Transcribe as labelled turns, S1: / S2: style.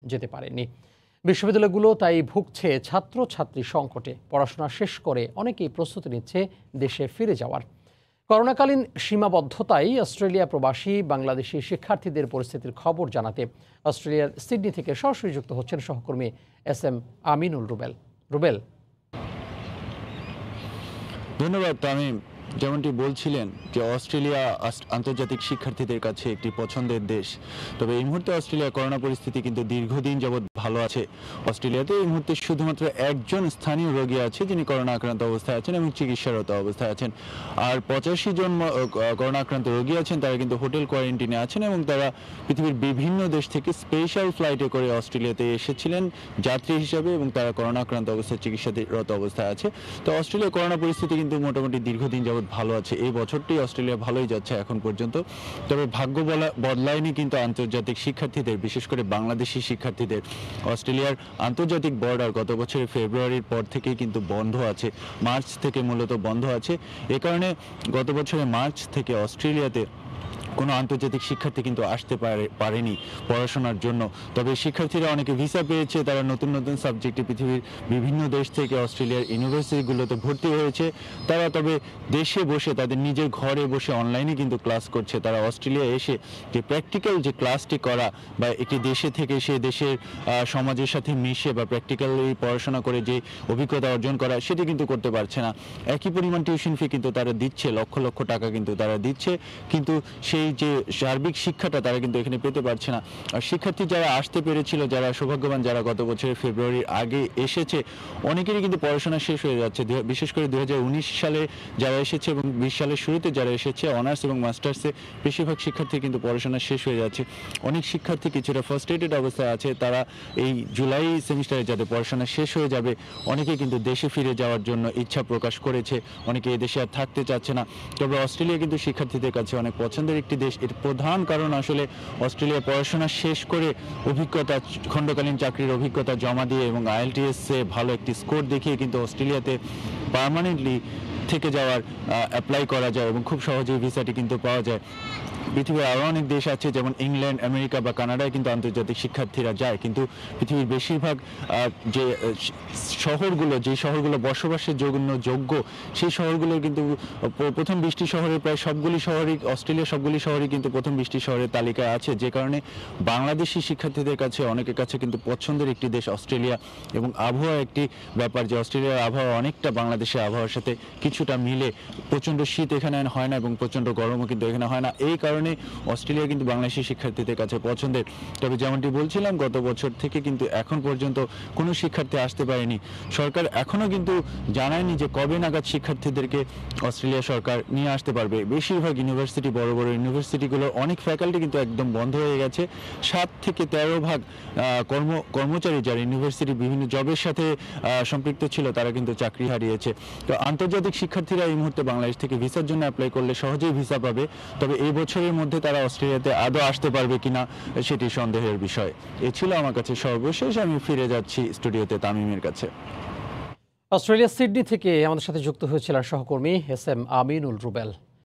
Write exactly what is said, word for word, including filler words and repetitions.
S1: যেতে পারেনি। বিশ্ববিদ্যালয়গুলো তাই ভুগছে ছাত্রছাত্রী সংকটে। পড়াশোনা শেষ করে অনেকেই প্রস্তুতি নিচ্ছে দেশে ফিরে যাওয়ার। করোনাকালীন সীমাবদ্ধতায় অস্ট্রেলিয়া প্রবাসী বাংলাদেশি শিক্ষার্থীদের পরিস্থিতির খবর জানাতে অস্ট্রেলিয়ার সিডনি থেকে সরাসরি যুক্ত হচ্ছেন সহকর্মী এস এম আমিনুল রুবেল। রুবেল,
S2: ধন্যবাদ তামিম। যেমনটি বলছিলেন যে অস্ট্রেলিয়া আন্তর্জাতিক শিক্ষার্থীদের কাছে একটি পছন্দের দেশ। তবে এই মুহূর্তে অস্ট্রেলিয়া করোনা পরিস্থিতি কিন্তু দীর্ঘদিন যাবৎ ভালো আছে। অস্ট্রেলিয়াতে এই মুহূর্তে শুধুমাত্র একজন স্থানীয় রোগী আছে যিনি করোনা আক্রান্ত অবস্থায় আছেন এবং চিকিৎসারত অবস্থায় আছেন। আর পঁচাশি জন করোনা আক্রান্ত রোগী আছেন, তারা কিন্তু হোটেল কোয়ারেন্টিনে আছেন এবং তারা পৃথিবীর বিভিন্ন দেশ থেকে স্পেশাল ফ্লাইটে করে অস্ট্রেলিয়াতে এসেছিলেন যাত্রী হিসাবে এবং তারা করোনা আক্রান্ত অবস্থায় চিকিৎসারত অবস্থায় আছে। তো অস্ট্রেলিয়া করোনা পরিস্থিতি কিন্তু মোটামুটি দীর্ঘদিন যাবৎ ভালো আছে। এই বছরটি অস্ট্রেলিয়া ভালোই যাচ্ছে এখন পর্যন্ত। তবে ভাগ্য বদলায়নি কিন্তু আন্তর্জাতিক শিক্ষার্থীদের, বিশেষ করে বাংলাদেশি শিক্ষার্থীদের। অস্ট্রেলিয়ার আন্তর্জাতিক বর্ডার গত বছরের ফেব্রুয়ারির পর থেকেই কিন্তু বন্ধ আছে, মার্চ থেকে মূলত বন্ধ আছে। এ কারণে গত বছরের মার্চ থেকে অস্ট্রেলিয়াতে কোনো আন্তর্জাতিক শিক্ষার্থী কিন্তু আসতে পারে পারেনি পড়াশোনার জন্য। তবে শিক্ষার্থীরা অনেকে ভিসা পেয়েছে, তারা নতুন নতুন সাবজেক্টে পৃথিবীর বিভিন্ন দেশ থেকে অস্ট্রেলিয়ার ইউনিভার্সিটিগুলোতে ভর্তি হয়েছে। তারা তবে দেশে বসে তাদের নিজের ঘরে বসে অনলাইনে কিন্তু ক্লাস করছে। তারা অস্ট্রেলিয়া এসে যে প্র্যাকটিক্যাল যে ক্লাসটি করা বা একটি দেশে থেকে সে দেশের সমাজের সাথে মিশে বা প্র্যাকটিক্যালি পড়াশোনা করে যে অভিজ্ঞতা অর্জন করা, সেটি কিন্তু করতে পারছে না। একই পরিমাণ টিউশন ফি কিন্তু তারা দিচ্ছে, লক্ষ লক্ষ টাকা কিন্তু তারা দিচ্ছে, কিন্তু সেই যে সার্বিক শিক্ষাটা তারা কিন্তু এখানে পেতে পারছে না। আর শিক্ষার্থী যারা আসতে পেরেছিল, যারা সৌভাগ্যবান, যারা গত বছরের ফেব্রুয়ারির আগে এসেছে, অনেকেরই কিন্তু পড়াশোনা শেষ হয়ে যাচ্ছে। বিশেষ করে দুই হাজার উনিশ সালে যারা এসেছে এবং বিশ সালের শুরুতে যারা এসেছে অনার্স এবং মাস্টার্সে, বেশিরভাগ শিক্ষার্থী কিন্তু পড়াশোনা শেষ হয়ে যাচ্ছে। অনেক শিক্ষার্থী কিছুটা ফার্স্ট্রেটেড অবস্থায় আছে, তারা এই জুলাই সেমিস্টারে যাদের পড়াশোনা শেষ হয়ে যাবে, অনেকেই কিন্তু দেশে ফিরে যাওয়ার জন্য ইচ্ছা প্রকাশ করেছে, অনেকে এই দেশে আর থাকতে চাচ্ছে না। তবে অস্ট্রেলিয়া কিন্তু শিক্ষার্থীদের কাছে অনেক পছন্দের একটি দেশ। এর প্রধান কারণ আসলে অস্ট্রেলিয়া পড়াশোনা শেষ করে অভিজ্ঞতা, খণ্ডকালীন চাকরির অভিজ্ঞতা জমা দিয়ে এবং আইএলটিএসে ভালো একটি স্কোর দেখিয়ে কিন্তু অস্ট্রেলিয়াতে পার্মানেন্টলি থেকে যাওয়ার অ্যাপ্লাই করা যায় এবং খুব সহজেই ভিসাটি কিন্তু পাওয়া যায়। পৃথিবীর আরও অনেক দেশ আছে, যেমন ইংল্যান্ড, আমেরিকা বা কানাডায় কিন্তু আন্তর্জাতিক শিক্ষার্থীরা যায়, কিন্তু পৃথিবীর বেশিরভাগ যে শহরগুলো, যে শহরগুলো বসবাসের জন্য যোগ্য, সেই শহরগুলো কিন্তু প্রথম বিশটি শহরের প্রায় সবগুলি শহরই, অস্ট্রেলিয়ার সবগুলি শহরই কিন্তু প্রথম বিশটি শহরের তালিকায় আছে। যে কারণে বাংলাদেশি শিক্ষার্থীদের কাছে, অনেকের কাছে কিন্তু পছন্দের একটি দেশ অস্ট্রেলিয়া। এবং আবহাওয়া একটি ব্যাপার, যে অস্ট্রেলিয়ার আবহাওয়া অনেকটা বাংলাদেশের আবহাওয়ার সাথে কিছুটা মিলে। প্রচণ্ড শীত এখানে হয় না এবং প্রচণ্ড গরমও কিন্তু এখানে হয় না। এই কারণে অস্ট্রেলিয়া কিন্তু বাংলাদেশি শিক্ষার্থীদের কাছে পছন্দের। তবে যেমনটি বলছিলাম, গত বছর থেকে কিন্তু এখন পর্যন্ত কোনো শিক্ষার্থী আসতে পারেনি। সরকার এখনও কিন্তু জানায়নি যে কবে নাগাদ শিক্ষার্থীদেরকে অস্ট্রেলিয়া সরকার নিয়ে আসতে পারবে। বেশিরভাগ ইউনিভার্সিটি, বড় বড় ইউনিভার্সিটিগুলোর অনেক ফ্যাকাল্টি কিন্তু একদম বন্ধ হয়ে গেছে। সাত থেকে তেরো ভাগ কর্ম কর্মচারী যারা ইউনিভার্সিটি বিভিন্ন জবের সাথে সম্পৃক্ত ছিল, তারা কিন্তু চাকরি হারিয়েছে। তো আন্তর্জাতিক শিক্ষার্থীরা এই মুহূর্তে বাংলাদেশ থেকে ভিসার জন্য অ্যাপ্লাই করলে সহজেই ভিসা পাবে। তবে এই বছরের মধ্যে তারা অস্ট্রেলিয়াতে আদৌ আসতে পারবে কিনা সেটি সন্দেহের বিষয়। এ ছিল আমার কাছে সর্বশেষ। আমি ফিরে যাচ্ছি স্টুডিওতে তামিমের কাছে।
S1: অস্ট্রেলিয়া সিডনি থেকে আমাদের সাথে যুক্ত হয়েছিলেন সহকর্মী এস এম আমিনুল রুবেল।